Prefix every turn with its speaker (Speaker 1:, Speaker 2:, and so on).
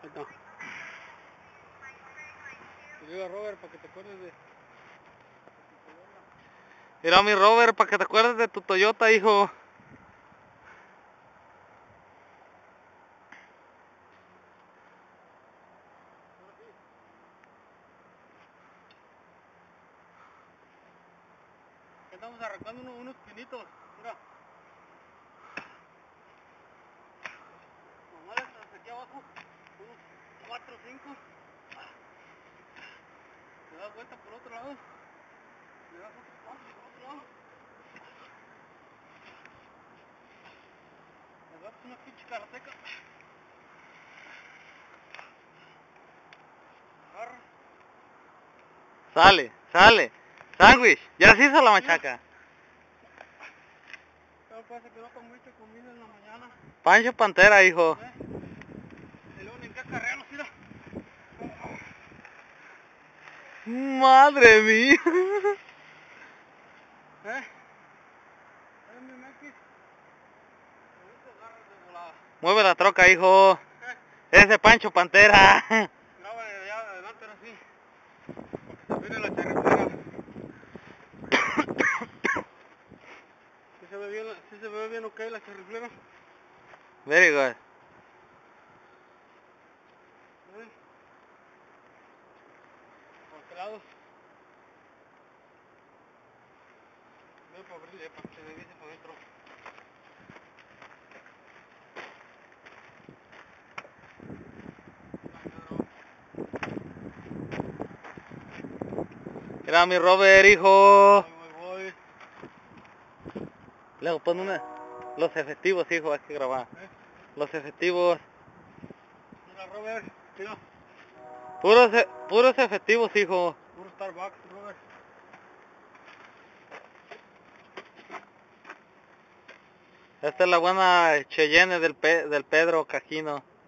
Speaker 1: No. Te digo a Robert para que te acuerdes de...
Speaker 2: Mira mi Robert, para que te acuerdes de tu Toyota, hijo.
Speaker 1: Estamos arrancando unos pinitos, mira. Nomás hasta aquí abajo, unos 4 o 5. Le das vuelta por otro lado. Le das otro paso por otro lado. Le das una pinche karateca. Agarra.
Speaker 2: Sale, sale. Sándwich, ya se hizo la machaca.
Speaker 1: Pero parece que no comiste comida en la mañana.
Speaker 2: Pancho Pantera, hijo.
Speaker 1: Y luego en qué carreros, mira.
Speaker 2: Madre mía.
Speaker 1: Mi Mequis. Ahorita agarras de volada.
Speaker 2: Mueve la troca, hijo. Ese Pancho Pantera.
Speaker 1: Graba de allá adelante ahora sí. Porque se viene la charreplera. ¿Sí se ve bien ok la charreplera?
Speaker 2: Very good.
Speaker 1: ¿Por qué lado? Ve para abrirle, para que se revise por dentro.
Speaker 2: Mira mi Robert, hijo.
Speaker 1: Voy.
Speaker 2: Luego pon los efectivos, hijo, hay que grabar. Los efectivos.
Speaker 1: Mira, Robert, mira.
Speaker 2: Puros efectivos, hijo.
Speaker 1: Puro Starbucks, Robert.
Speaker 2: Esta es la buena Cheyenne del Pedro Cajino.